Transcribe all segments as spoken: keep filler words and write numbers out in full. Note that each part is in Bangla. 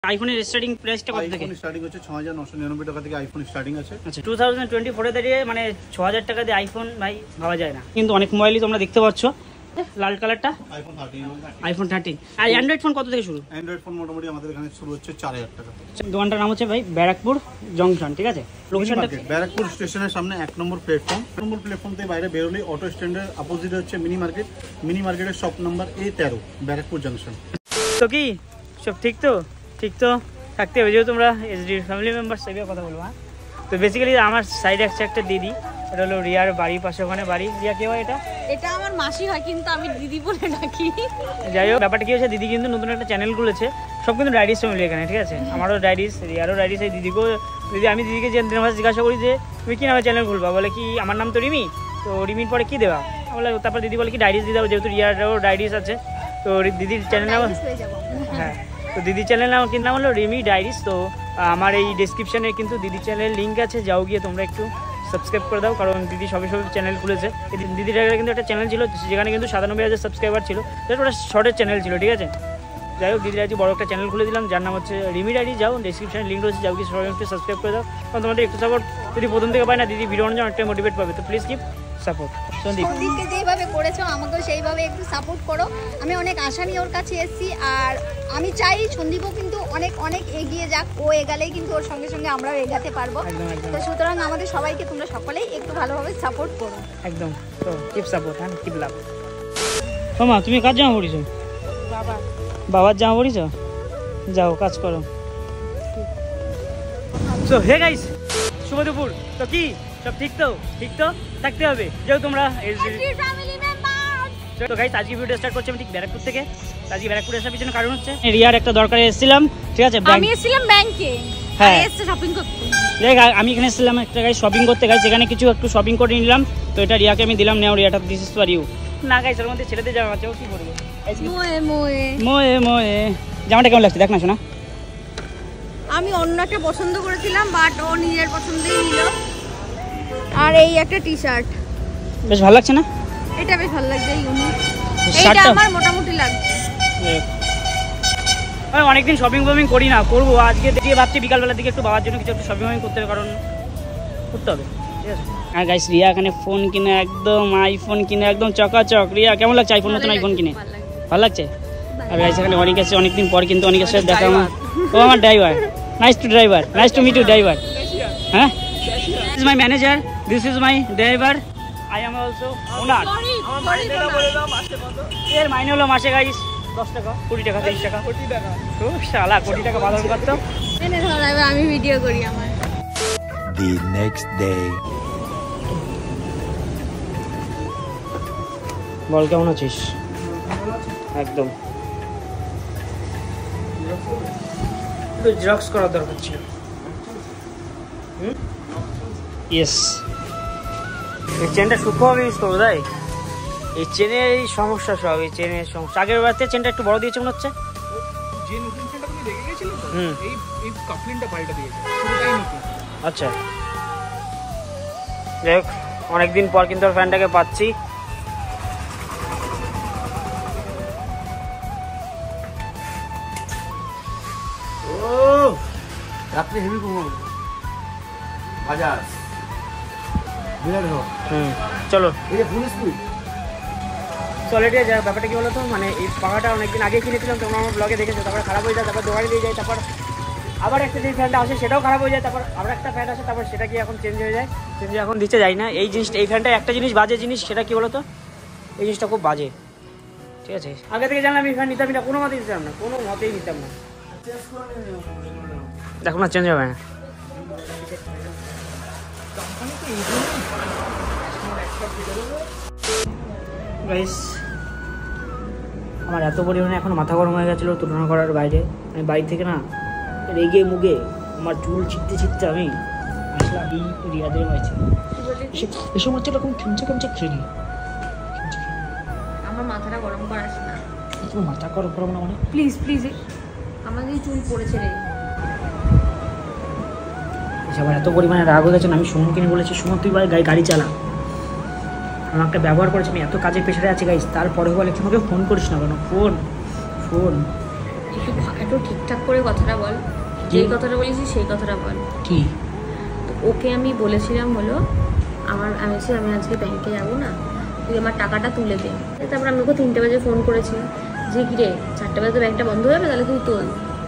আইফোনের স্টার্টিং প্রাইসটা কত থেকে? আইফোন স্টার্টিং হচ্ছে ছয় হাজার নয়শো নিরানব্বই টাকা থেকে আইফোন স্টার্টিং আছে। আচ্ছা টু থাউজেন্ড টোয়েন্টি ফোরে দাঁড়িয়ে মানে ছ হাজার টাকা দিয়ে আইফোন ভাই ভাবা যায় না, কিন্তু অনেক মোবাইলই তোমরা দেখতে পাচ্ছ। লাল কালারটা আইফোন থার্টিন আইফোন থার্টিন। আর অ্যান্ড্রয়েড ফোন কত থেকে শুরু? অ্যান্ড্রয়েড ফোন মোটামুটি আমাদের এখানে শুরু হচ্ছে চার হাজার টাকা। দোকানটার নাম হচ্ছে ভাই ব্যারাকপুর জংশন, ঠিক আছে? লোকেশনটা ব্যারাকপুর স্টেশনের সামনে এক নম্বর প্ল্যাটফর্ম। এক নম্বর প্ল্যাটফর্ম থেকে বাইরে বেরোলে অটো স্ট্যান্ডের অপোজিটে হচ্ছে মিনি মার্কেট। মিনি মার্কেটের শপ নাম্বার এ তেরো, ব্যারাকপুর জংশন। তো কি সব ঠিক তো? ঠিক তো থাকতে হবে, যেহেতু তোমরা এসডি ফ্যামিলি মেম্বার সেভাবে কথা বলবো। হ্যাঁ, তো বেসিক্যালি আমার সাইডে আছে একটা দিদি, এটা হলো রিয়ার বাড়ির পাশে, ওখানে বাড়ি। রিয়া কে হয় এটা? এটা আমার মাসি হয়, কিন্তু আমি দিদি বলে ডাকি। যাই হোক, ব্যাপারটা কি হয়েছে, দিদি কিন্তু নতুন একটা চ্যানেল খুলেছে, সব কিন্তু ডায়েরিস ফ্যামিলি এখানে, ঠিক আছে? আমারও ডায়েরিস, রিয়ারও ডায়েরিস। এই দিদিকেও দিদি আমি দিদিকে যে দিনের মাসে জিজ্ঞাসা করি যে তুমি কি নামে চ্যানেল খুলবা, বলে কি আমার নাম তো রিমি, তো রিমির পরে কি দেওয়া বলে, তারপর দিদি বলে কি ডায়েরিস দিয়ে দেবো, যেহেতু রিয়ারও ডায়েরিস আছে। তো দিদির চ্যানেল নাম, হ্যাঁ, তো দিদির চ্যানেল নাম কিন্তু নাম হলো রিমি ডায়েরিস। তো আমার এই ডেসক্রিপশানে কিন্তু দিদি চ্যানেলের লিঙ্ক আছে, যাও গিয়ে তোমরা একটু সাবস্ক্রাইব করে দাও, কারণ দিদি সবে সবে চ্যানেল খুলেছে। দিদির আগে কিন্তু একটা চ্যানেল ছিল যেখানে কিন্তু সাতানব্বই হাজার সাবস্ক্রাইবার ছিল, ওটা শর্টের চ্যানেল ছিল, ঠিক আছে? যাই হোক, দিদির আজকে বড় একটা চ্যানেল খুলে দিলাম যার নাম হচ্ছে রিমি ডায়েরি। যাও ডেসক্রিপশানে লিঙ্ক রয়েছে, যাও গিয়ে সবাই একটু সাবস্ক্রাইব করে দাও, কারণ তোমাদের একটু সাপোর্ট যদি প্রথম থেকে পাই না, দিদি ভিডিও বানানোর অনেকটা মোটিভেট পাবে। তো প্লিজ কিপ সাপোর্ট। সন্দীপকে যেইভাবে করেছো আমাকেও সেইভাবে একটু সাপোর্ট করো। আমি অনেক আশা নিয়ে ওর কাছে এসেছি, আর আমি চাই সন্দীপও কিন্তু অনেক অনেক এগিয়ে যাক। ও এগালেই কিন্তু ওর সঙ্গে সঙ্গে আমরাও এগাতে পারবো। তো সুতরাং আমাদের সবাইকে তোমরা সকলেই একটু ভালোভাবে সাপোর্ট করো। একদম, তো কিপ সাপোর্ট, হ্যাঁ কিপ লাভ। মামা তুমি কাজ জামা পড়িছো? বাবা বাবার জামা পড়িছো? যাও কাজ করো। সো হে গাইস, শুভ দুপুর। তো কি সব ঠিক তো? ঠিক তো থাকতে হবে, যেহেতু তোমরা তো গাইস আজকে ভিডিও স্টার্ট করছি আমি ঠিক ব্যারাকপুর থেকে। আজকে ব্যারাকপুরে আসার পিছনে কারণ হচ্ছে রিয়ার একটা দরকারে এসেছিলাম, ঠিক আছে? আমি এসেছিলাম ব্যাংকে, হ্যাঁ এসে শপিং করতে। দেখ আমি এখানে এসেছিলাম একটা গাইস শপিং করতে, গাইস এখানে কিছু একটু শপিং করে নিলাম। তো এটা রিয়াকে আমি দিলাম, নেও রিয়াটা, দিস ইজ ফর ইউ। না গাইস এর মধ্যে ছেলেদের জামা আছে, ও কি করবে? মোয়ে মোয়ে মোয়ে মোয়ে জামাটা কেমন লাগছে দেখ না শোনা। আমি অন্যটা পছন্দ করেছিলাম, বাট ও নিজের পছন্দই নিল। আর এই একটা টি শার্ট বেশ ভালো লাগছে না? এটা বেশ ভালো লাগছে, ইউনিক। এইটা আমার মোটামুটি লাগছে। আমি অনেকদিন শপিং ফপিং করি না, করবো আজকে দেখি, ভাবছি বিকালবেলার দিকে একটু বাবার জন্য কিছু একটু শপিং ফপিং করতে হবে, কারণ করতে হবে, ঠিক আছে? আর গাইস রিয়া এখানে ফোন কিনে একদম আইফোন কিনে একদম চকাচক। রিয়া কেমন লাগছে আইফোন, নতুন আইফোন কিনে? ভালো লাগছে। আর গাইস এখানে অনেক আছে, অনেকদিন পর কিন্তু অনেকের সাথে দেখা আমার। ও আমার driver, nice to driver, nice to meet you driver. হ্যাঁ, this is my manager, this is my driver, I am also owner. এর মাইনে হলো মাসে গাইস দশ টাকা, কুড়ি টাকা, তেইশ টাকা, কোটি টাকা। তো শালা কোটি টাকা বাদল করতো। এনে ধর এবার আমি ভিডিও করি আমার। The next day. বল কেমন আছিস? একদম একটু জেরক্স করার দরকার ছিল। হুম ইয়েস, এই চেনটা সূক্ষ্মভাবে ইউজ করবো তাই? এই চেনের এই সমস্যা সব, এই চেনের সমস্যা। আগের বাড়তে চেনটা একটু বড় দিয়েছে মনে হচ্ছে। যে নতুন ফ্যানটা তুমি দেখে গেছিলে তো, হুম এই এই কাপলিংটা পাল্টে দিয়েছে, পুরোটাই নতুন। আচ্ছা যাই হোক, অনেকদিন পর কিন্তু ওর ফ্যানটাকে পাচ্ছি। ও রাত্রে হেভি ঘুমো বাজার বিরাট হোক। হুম চলো এই যে ফুল স্পিড চলে এটা যা। ব্যাপারটা কি বলো তো, মানে এই পাখাটা অনেকদিন আগে কিনেছিলাম, তোমরা আমার ব্লগে দেখেছো, তারপরে খারাপ হয়ে যায়, তারপর দোকানে দিয়ে যায়, তারপর আবার একটা যে ফ্যানটা আসে সেটাও খারাপ হয়ে যায়, তারপর আবার একটা ফ্যান আসে, তারপর সেটা কি এখন চেঞ্জ হয়ে যায়, চেঞ্জ এখন দিতে যাই না। এই জিনিসটা, এই ফ্যানটা একটা জিনিস বাজে জিনিস, সেটা কি বলো তো, এই জিনিসটা খুব বাজে, ঠিক আছে? আগে থেকে জানলাম এই ফ্যান নিতাম না, কোনো মতেই নিতাম না, কোনো মতেই নিতাম না। দেখো না চেঞ্জ হবে না। গাইস আমার এত পরিমাণে এখন মাথা গরম হয়ে গেছিলো তুলনা করার বাইরে। আমি বাইক থেকে না রেগে মুগে আমার চুল ছিটতে ছিটতে আমি আসলাম এই রিয়াদের বাড়িতে। এসব হচ্ছে এরকম খেমচে খেমচে খেলি, আমার মাথাটা গরম করাস না। তোমার মাথা গরম করবো না মানে? প্লিজ প্লিজ, আমাদের চুল পড়েছে রে। সবার এত পরিমাণে রাগ হয়ে গেছেন, আমি সুমনকে নিয়ে বলেছি সুমন তুই গাড়ি গাড়ি চালা। আমাকে ব্যবহার করেছে, আমি এত কাজের প্রেশারে আছি গাইস, তারপরে বলে তোমাকে ফোন করিস না কেন? ফোন ফোন একটু একটু ঠিকঠাক করে কথাটা বল, যেই কথাটা বলেছি সেই কথাটা বল। কি তো ওকে আমি বলেছিলাম হলো আমার আমি বলছি আমি আজকে ব্যাংকে যাবো না, তুই আমার টাকাটা তুলে দে। তারপর আমি ওকে তিনটে বাজে ফোন করেছি যে কি রে চারটে বাজে তো ব্যাংকটা বন্ধ হয়ে যাবে, তাহলে তুই তোল।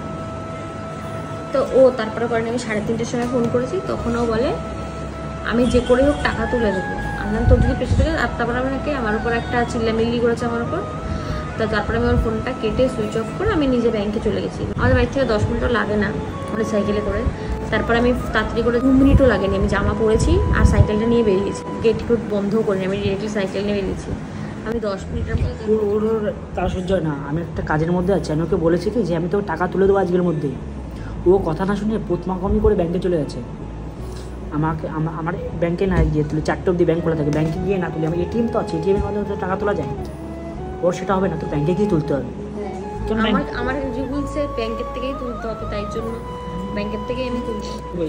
তো ও তারপরে করেন আমি সাড়ে তিনটের সময় ফোন করেছি, তখন ও বলে আমি যে করে হোক টাকা তুলে দেবো। আমি তোর যদি পেছনে থেকে আর তারপরে আমাকে আমার উপর একটা চিল্লামিল্লি করেছে আমার উপর। তো তারপরে আমি ওর ফোনটা কেটে সুইচ অফ করে আমি নিজে ব্যাংকে চলে গেছি। আমাদের বাড়ি থেকে দশ মিনিটও লাগে না মানে সাইকেলে করে। তারপর আমি তাড়াতাড়ি করে দু মিনিটও লাগেনি, আমি জামা পরেছি আর সাইকেলটা নিয়ে বেরিয়েছি, গেট ফুট বন্ধ করিনি, আমি ডিরেক্টলি সাইকেল নিয়ে বেরিয়েছি। আমি দশ মিনিটের মধ্যে ওর ওর ওর তার সহ্য হয় না। আমি একটা কাজের মধ্যে আছি, আমি ওকে বলেছি কি যে আমি তোকে টাকা তুলে দেবো আজকের মধ্যেই। ও কথা না শুনে পোতমাকমি করে ব্যাংকে চলে গেছে। আমাকে আমার ব্যাংকে না গিয়ে তুলে চারটে অবধি ব্যাংক খোলা থাকে, ব্যাংকে গিয়ে না তুলে আমি এটিএম তো আছে, এটিএমের মাধ্যমে তো টাকা তোলা যায়। ওর সেটা হবে না, তো ব্যাংকে গিয়ে তুলতে হবে। আমার আমার রুলসে ব্যাংকের থেকেই তুলতে হবে, তাই জন্য ব্যাংকের থেকেই আমি তুলছি।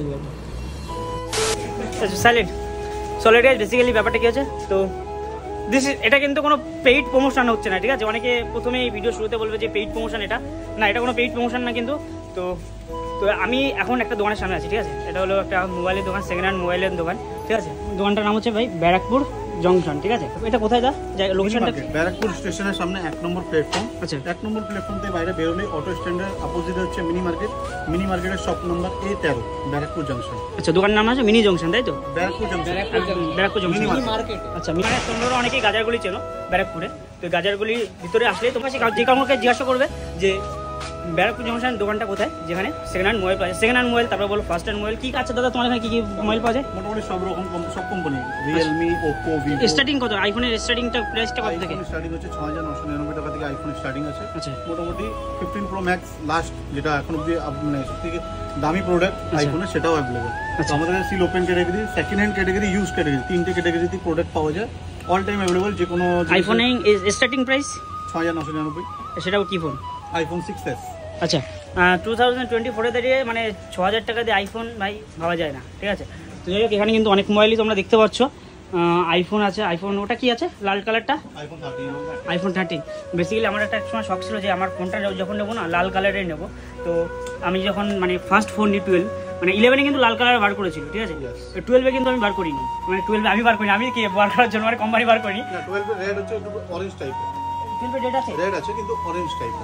সাইলেন্ট সলিড গাইস, বেসিক্যালি ব্যাপারটা কি আছে তো দিস এটা কিন্তু কোনো পেইড প্রমোশন হচ্ছে না, ঠিক আছে? অনেকে প্রথমে এই ভিডিও শুরুতে বলবে যে পেইড প্রমোশন, এটা না, এটা কোনো পেইড প্রমোশন না কিন্তু। তো তো আমি এখন একটা দোকানের সামনে আছি, ঠিক আছে? এটা হলো একটা মোবাইলের দোকান, সেকেন্ড হ্যান্ড মোবাইলের দোকান, ঠিক আছে? দোকানটার নাম হচ্ছে ভাই ব্যারাকপুর জংশন, ঠিক আছে? এটা কোথায় দা লোকেশনটা? ব্যারাকপুর স্টেশনের সামনে এক নম্বর প্ল্যাটফর্ম। আচ্ছা, এক নম্বর প্ল্যাটফর্ম থেকে বাইরে বেরোলেই অটো স্ট্যান্ডের অপোজিটে হচ্ছে মিনি মার্কেট। মিনি মার্কেটের শপ নম্বর এ তেরো, ব্যারাকপুর জংশন। আচ্ছা, দোকানের নাম আছে মিনি জংশন, তাই তো? Barrackpore junction, Barrackpore junction mini market. আচ্ছা, মানে তোমরা অনেকেই গাজারগুলি চেনো ব্যারাকপুরে। তো গাজারগুলির ভিতরে আসলে তোমরা যে কাউকে জিজ্ঞাসা করবে যে ব্যারাকপুর জংশন দোকানটা কোথায়, যেখানে সেকেন্ড হ্যান্ড মোবাইল পাওয়া যায়। সেকেন্ড হ্যান্ড মোবাইল, তারপর বলো ফার্স্ট হ্যান্ড মোবাইল। কি আছে দাদা তোমার এখানে, কি কি মোবাইল পাওয়া যায়? মোটামুটি সব রকম সব company, Realme, Oppo, Vivo. Starting কত আইফোনের স্টার্টিংটা প্রাইসটা কত থেকে? স্টার্টিং হচ্ছে ছয় হাজার নশো নিরানব্বই টাকা থেকে আইফোন স্টার্টিং আছে। আচ্ছা, মোটামুটি ফিফটিন প্রো ম্যাক্স লাস্ট, যেটা এখন অব্দি মানে সবথেকে দামি প্রোডাক্ট আইফোনের, সেটাও অ্যাভেলেবল। আচ্ছা, আমাদের কাছে seal open category, second hand category, use category, তিনটে ক্যাটাগরিতে প্রোডাক্ট পাওয়া যায়। All time available. যে কোনো আইফোনের স্টার্টিং প্রাইস ছয় হাজার নশো নিরানব্বই। সেটাও কি ফোন? IPhone six S. আচ্ছা, টু থাউজেন্ড টোয়েন্টি ফোরে দাঁড়িয়ে মানে ছ হাজার টাকা দিয়ে আইফোন ভাই ভাবা যায় না, ঠিক আছে? তো যাই হোক, এখানে কিন্তু অনেক মোবাইলই তোমরা দেখতে পাচ্ছ। আইফোন আছে, আইফোন ওটা কি আছে লাল কালারটা? IPhone thirteen. IPhone thirteen. Basically আমার একটা সময় শখ ছিল যে আমার ফোনটা যখন নেবো না লাল কালারের নেবো। তো আমি যখন মানে ফার্স্ট ফোন নিই টুয়েলভ, মানে ইলেভেনে কিন্তু লাল কালার বার করেছিল, ঠিক আছে? টুয়েলভে কিন্তু আমি বার করিনি, মানে টুয়েলভে আমি বার করিনি, আমি কি বার করার জন্য মানে কোম্পানি বার করিনি। টুয়েলভে রেড হচ্ছে অরেঞ্জ টাইপ। টুয়েলভে রেড আছে, রেড আছে কিন্তু অরেঞ্জ টাইপ।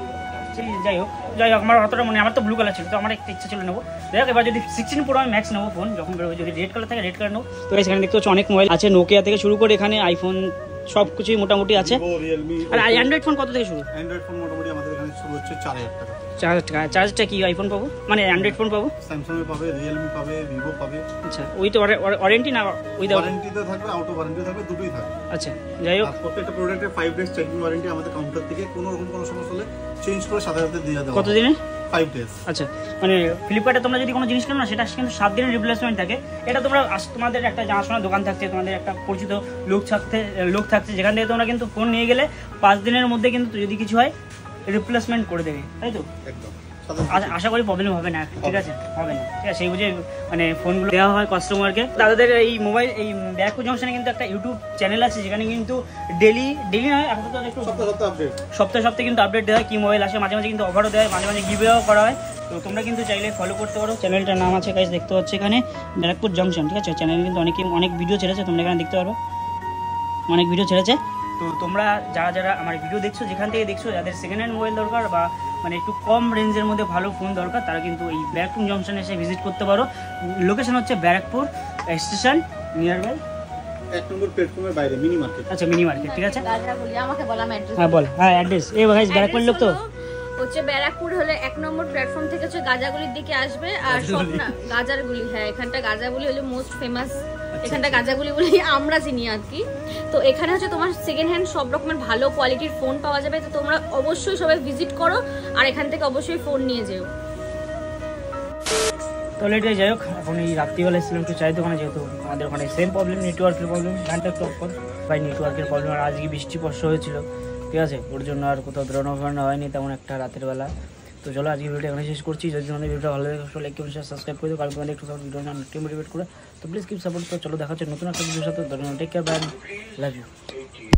যাই হোক যাই হোক আমার অতটা মনে, আমার তো ব্লু কালার ছিল, তো আমার একটা ইচ্ছা ছিল নেবো। যাই হোক, এবার যদি সিক্সটিন প্রো আমি ম্যাক্স নেবো ফোন, যখন বেরোবে যদি রেড কালার থাকে রেড কালার নেবো। তো এখানে দেখতে হচ্ছে অনেক মোবাইল আছে, নোকিয়া থেকে শুরু করে এখানে আইফোন সব কিছুই মোটামুটি আছে। আর অ্যান্ড্রয়েড ফোন কত থেকে শুরু? অ্যান্ড্রয়েড ফোন মোটামুটি আমাদের এখানে শুরু হচ্ছে চার হাজার টাকা। চার হাজার টাকা। চার্জটা কি আইফোন পাবো, মানে অ্যান্ড্রয়েড ফোন পাবো? স্যামসাং এর পাবে, রিয়েলমি পাবে, ভিভো পাবে। আচ্ছা, ওই তো ওয়ারেন্টি না উইদাউট? ওয়ারেন্টিতে থাকবে, আউট অফ ওয়ারেন্টি থাকবে, দুটোই থাকবে। আচ্ছা, যাই হোক, প্রত্যেকটা প্রোডাক্টের ফাইভ ডেজ চেকিং ওয়ারেন্টি আমাদের কাউন্টার থেকে। কোনো রকম কোনো সমস্যা হলে চেঞ্জ করে সাথে সাথে দিয়ে দেওয়া। কত দিনে? Five days. আচ্ছা, মানে ফ্লিপকার্টে তোমরা যদি কোনো জিনিস কেনো না, সেটা কিন্তু সাত দিনের রিপ্লেসমেন্ট থাকে। এটা তোমরা তোমাদের একটা জানাশোনা দোকান থাকছে, তোমাদের একটা পরিচিত লোক থাকতে লোক থাকছে যেখান থেকে তোমরা কিন্তু ফোন নিয়ে গেলে পাঁচ দিনের মধ্যে কিন্তু যদি কিছু হয় রিপ্লেসমেন্ট করে দেবে, তাই তো? একদম। আশা করি প্রবলেম হবে না, ঠিক আছে? হবে না, ঠিক আছে? সেই বুঝে মানে ফোনগুলো দেওয়া হয় কাস্টমারকে। তাদের এই মোবাইল এই ব্যারাকপুর জংশনে কিন্তু একটা ইউটিউব চ্যানেল আছে, যেখানে কিন্তু ডেলি ডেলি নয় এখন তো একটু সপ্তাহে সপ্তাহে আপডেট, সপ্তাহে সপ্তাহে কিন্তু আপডেট দেওয়া হয়, কি মোবাইল আসে, মাঝে মাঝে কিন্তু অফারও দেয়, মাঝে মাঝে গিভওয়েও করা হয়। তো তোমরা কিন্তু চাইলে ফলো করতে পারো। চ্যানেলটার নাম আছে গাইস, দেখতে পাচ্ছ এখানে ব্যারাকপুর জংশন, ঠিক আছে? চ্যানেলে কিন্তু অনেকে অনেক ভিডিও ছেড়েছে, তোমরা এখানে দেখতে পারো, অনেক ভিডিও ছেড়েছে। তো তোমরা যারা যারা আমার ভিডিও দেখছো, যেখান থেকে দেখছো, যাদের সেকেন্ড হ্যান্ড মোবাইল দরকার বা মানে একটু কম রেঞ্জের মধ্যে ভালো ফোন দরকার, তারা কিন্তু এই ব্যারাকপুর জংশনে এসে ভিজিট করতে পারো। লোকেশন হচ্ছে ব্যারাকপুর স্টেশন নিয়ার বাই এক নম্বর প্ল্যাটফর্মের বাইরে মিনি মার্কেট। আচ্ছা, মিনি মার্কেট, ঠিক আছে? আমাকে বললাম অ্যাড্রেস। হ্যাঁ বল, হ্যাঁ অ্যাড্রেস। এই গাইস ব্যারাকপুর লোক তো হচ্ছে ব্যারাকপুর হলে এক নম্বর প্ল্যাটফর্ম থেকে হচ্ছে গাজাগুলির দিকে আসবে। আর সব না গাজারগুলি, হ্যাঁ এখানটা গাজাগুলি হলো মোস্ট ফেমাস। এখানটা গাজাগুলি বলি আমরা চিনি আর কি। তো এখানে হচ্ছে তোমার সেকেন্ড হ্যান্ড সব রকমের ভালো কোয়ালিটির ফোন পাওয়া যাবে। তো তোমরা অবশ্যই সবাই ভিজিট করো আর এখান থেকে অবশ্যই ফোন নিয়ে যেও। তাহলে এটাই, যাই হোক, এখন এই রাত্রিবেলা এসেছিলাম একটু চাই দোকানে, যেহেতু আমাদের ওখানে সেম প্রবলেম, নেটওয়ার্কের প্রবলেম, ঘন্টা টপ কর ভাই নেটওয়ার্কের প্রবলেম। আর আজকে বৃষ্টি বর্ষা হয়েছিল, ঠিক আছে? ওর জন্য আর কোথাও বেরোনো ফেরানো হয়নি তেমন একটা রাতের বেলা। তো চলো আজকে ভিডিওটা এখানে শেষ করছি। যদি তোমাদের ভিডিওটা ভালো লাগে লাইক কমেন্ট শেয়ার সাবস্ক্রাইব করে দিও, কারণ তোমাদের একটু ভিডিও একটু মোটিভেট করে। তো প্লিজ কিপ সাপোর্ট করো। চলো দেখা হচ্ছে নতুন একটা ভিডিওর সাথে। Take care, bye, love you.